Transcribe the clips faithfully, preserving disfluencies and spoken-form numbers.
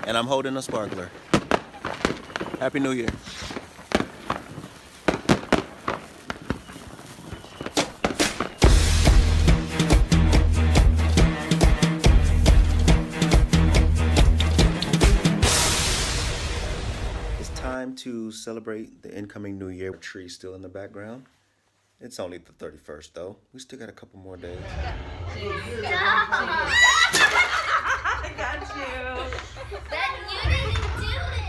And I'm holding a sparkler. Happy New Year. It's time to celebrate the incoming New Year. Tree still in the background. It's only the thirty-first though. We still got a couple more days. I got you. Then you didn't do it.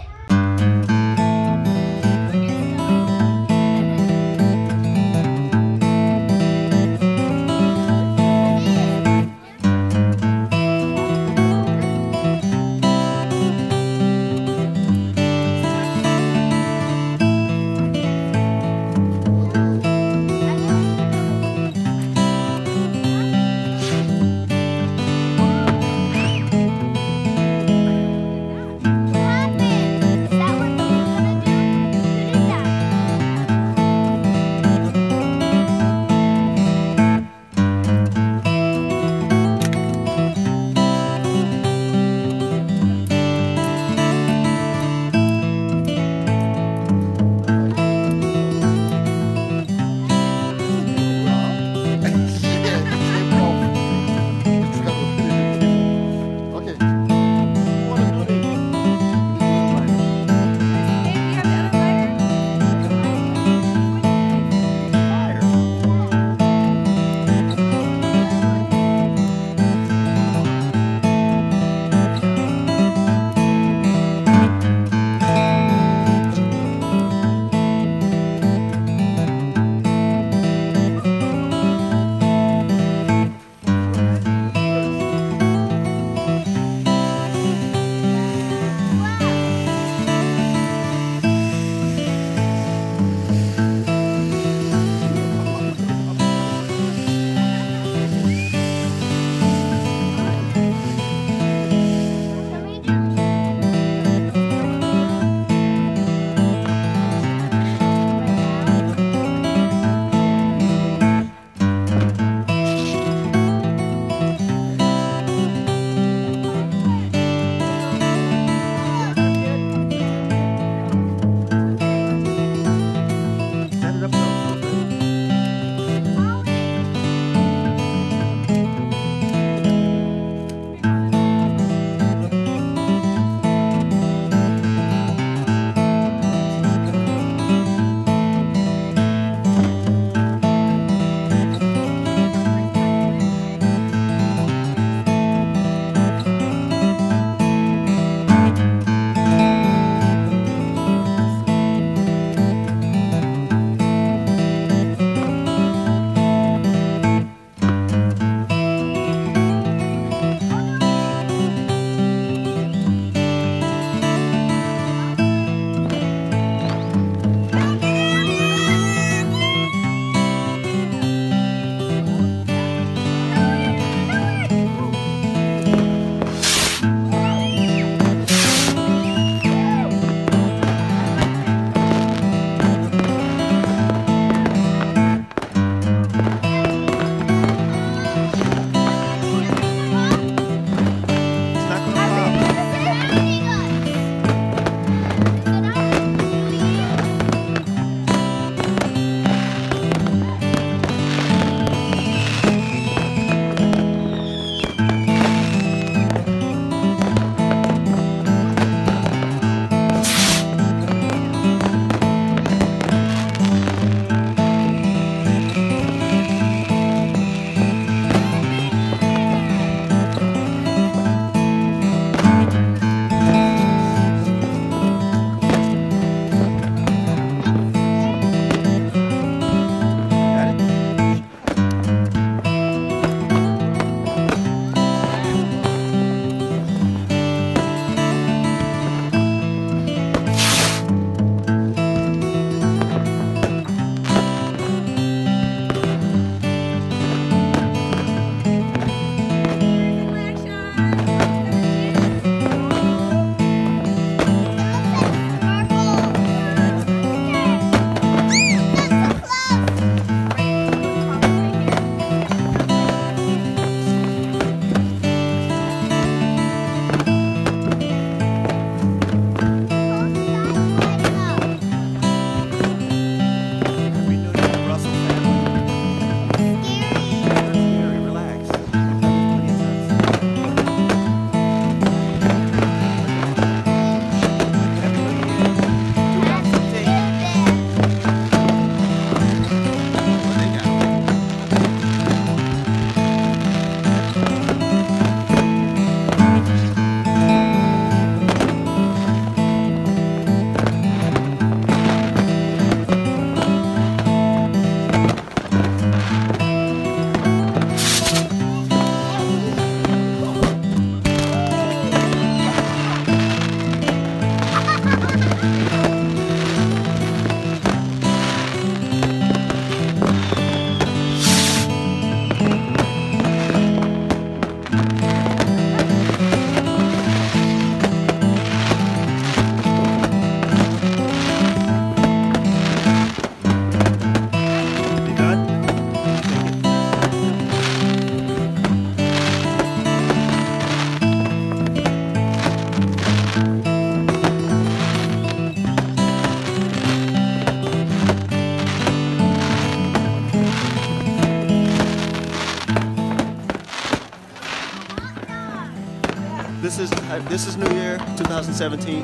This is this is New Year twenty seventeen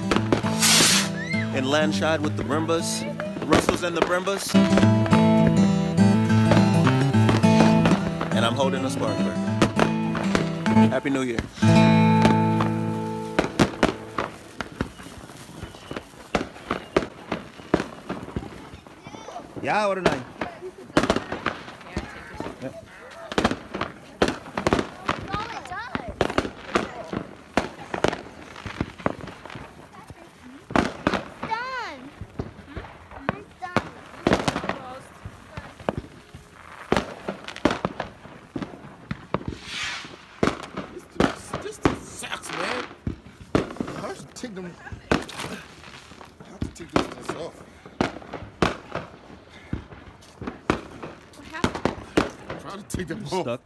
in Landshide with the Brimbas, Russells and the Brimbas, and I'm holding a sparkler. Happy New Year. Ja oder nein? Ja. Take them. I have to take this this off. What happened? I'm trying to take them off. Stuck.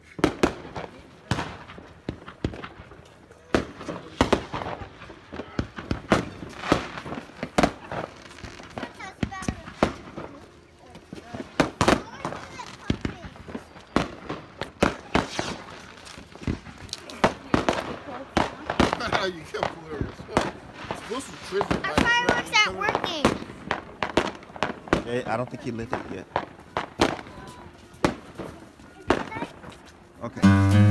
How you kept pulling yourself. It's supposed to trip it. Our fireworks aren't working. Yeah, I don't think he lit it yet. Okay.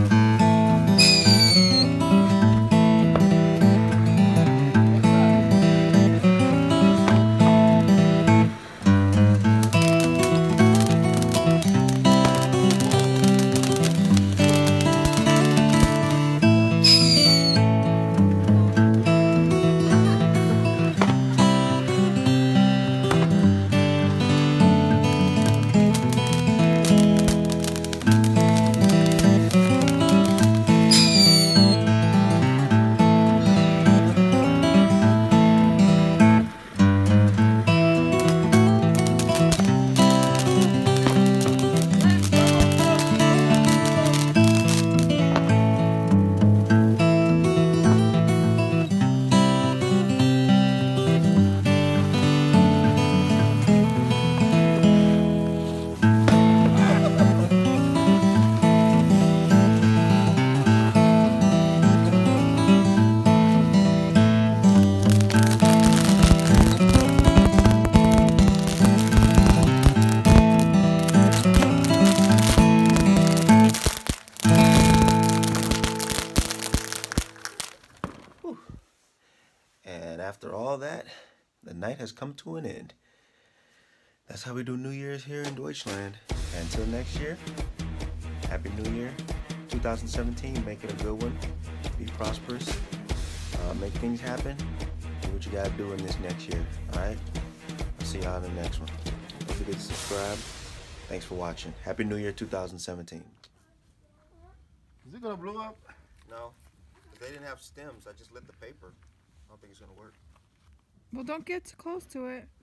And after all that, the night has come to an end. That's how we do New Year's here in Deutschland. And until next year, Happy New Year twenty seventeen. Make it a good one. Be prosperous. Uh, make things happen. Do what you gotta do in this next year. Alright? I'll see y'all in the next one. Don't forget to subscribe. Thanks for watching. Happy New Year twenty seventeen. Is it gonna blow up? No. They didn't have stems. I just lit the paper. I don't think it's gonna work. Well, don't get too close to it.